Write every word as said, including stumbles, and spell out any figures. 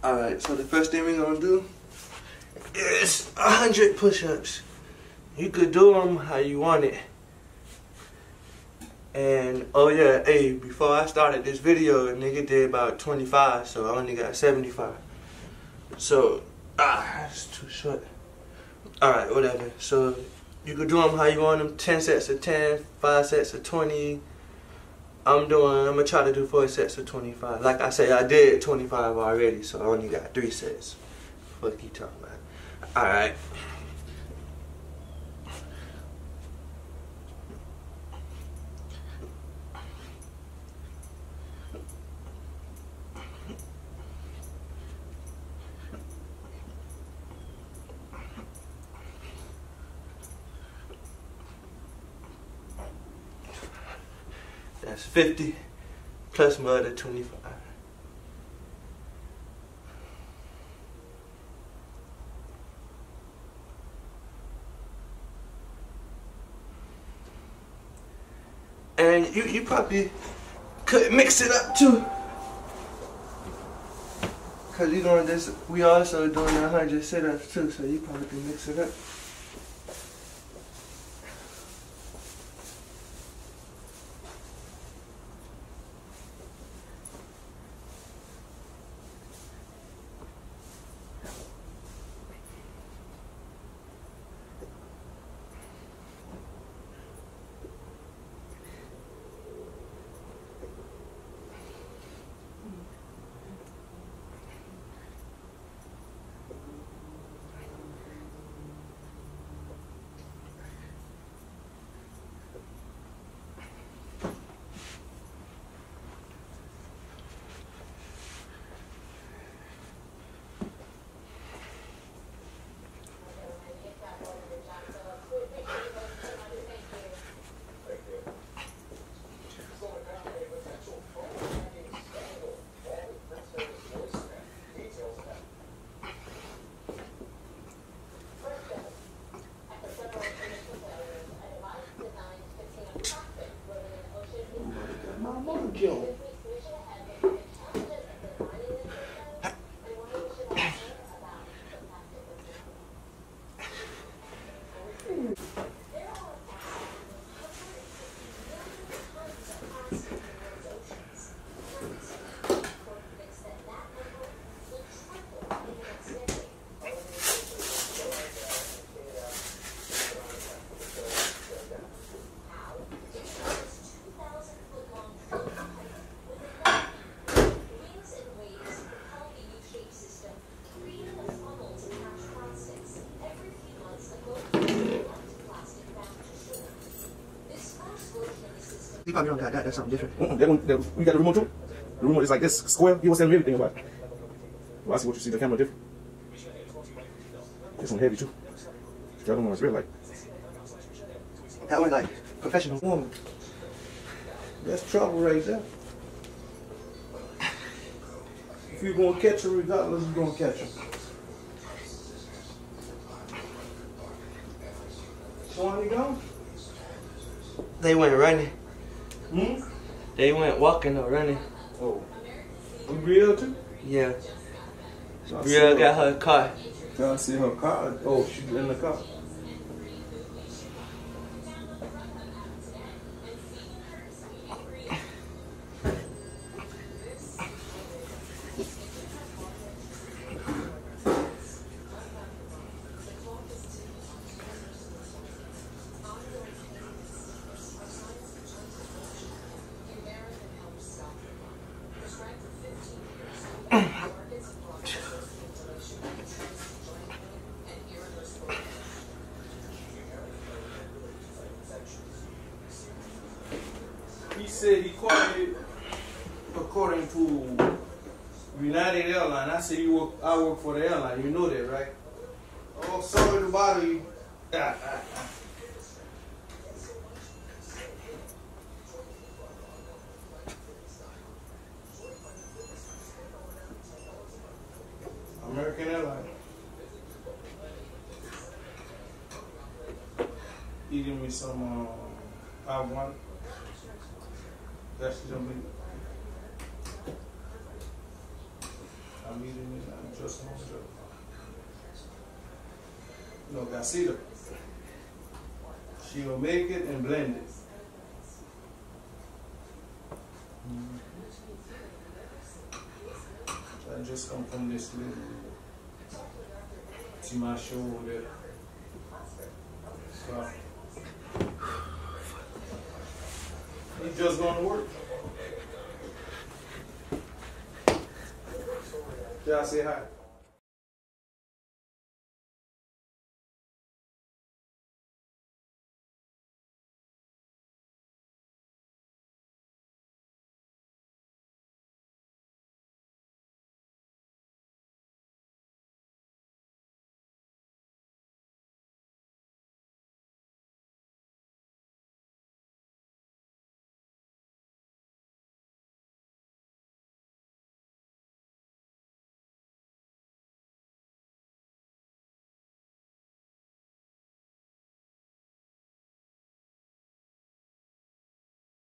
Alright, so the first thing we're gonna do is one hundred push-ups. You could do them how you want it. And, oh yeah, hey, before I started this video, a nigga did about twenty-five, so I only got seventy-five. So, ah, that's too short. Alright, whatever. So, you could do them how you want them, ten sets of ten, five sets of twenty. I'm doing, I'm gonna try to do four sets of twenty-five. Like I said, I did twenty-five already, so I only got three sets. What you talking about? Alright. That's fifty plus my other twenty-five. And you, you probably could mix it up too. Cause you doing this, we also doing one hundred sit-ups too, so you probably can mix it up. Kill. You probably don't got that, that's something different. Mm-mm, that one, that, we got the remote too. The remote is like this, square. He was telling me everything about it. Well, I see what you see, the camera different. This one heavy too. The other one was real light. That one like professional woman. That's trouble right there. If you're gonna catch her regardless, you're gonna catch her. Shawn, you gone? They went running. Hmm? They went walking or running. Oh. You real too? Yeah. So Real got her car. I see her car. Oh, she's in the car. He said he quoted according to United Airlines. I said you work, I work for the airline. You know that, right? Oh, sorry to bother you. Ah, ah, ah. American Airlines. He gave me some uh, I one. That's gonna be. I'm eating it now. small jar. No, Gasita. She will make it and blend it. Mm-hmm. That just come from this little see my show over there. So, he's just going to work. Y'all say hi.